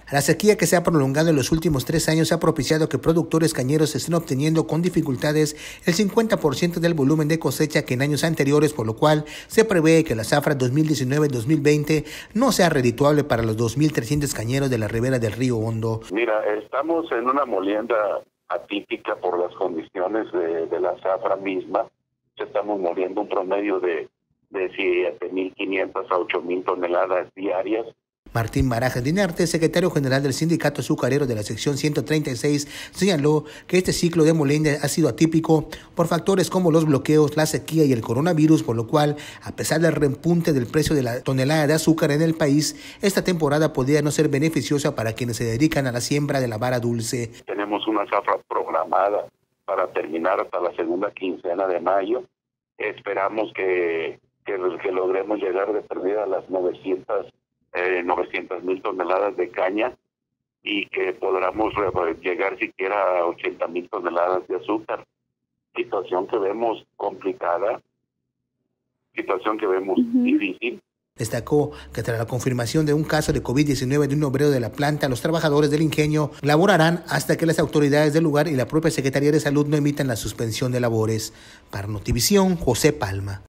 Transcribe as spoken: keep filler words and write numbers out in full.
La sequía que se ha prolongado en los últimos tres años ha propiciado que productores cañeros estén obteniendo con dificultades el cincuenta por ciento del volumen de cosecha que en años anteriores, por lo cual se prevé que la zafra dos mil diecinueve dos mil veinte no sea redituable para los dos mil trescientos cañeros de la ribera del río Hondo. Mira, estamos en una molienda atípica por las condiciones de, de la zafra misma. Estamos moliendo un promedio de, de siete mil quinientas a ocho mil toneladas diarias. Martín Barajas Dinarte, secretario general del Sindicato Azucarero de la sección ciento treinta y seis, señaló que este ciclo de molienda ha sido atípico por factores como los bloqueos, la sequía y el coronavirus, por lo cual, a pesar del repunte del precio de la tonelada de azúcar en el país, esta temporada podría no ser beneficiosa para quienes se dedican a la siembra de la vara dulce. Tenemos una zafra programada para terminar hasta la segunda quincena de mayo. Esperamos que, que, que logremos llegar de perdida a las novecientas mil toneladas de caña y que podamos llegar siquiera a ochenta mil toneladas de azúcar. Situación que vemos complicada, situación que vemos uh-huh. difícil. Destacó que tras la confirmación de un caso de COVID diecinueve de un obrero de la planta, los trabajadores del ingenio laborarán hasta que las autoridades del lugar y la propia Secretaría de Salud no emitan la suspensión de labores. Para Notivisión, José Palma.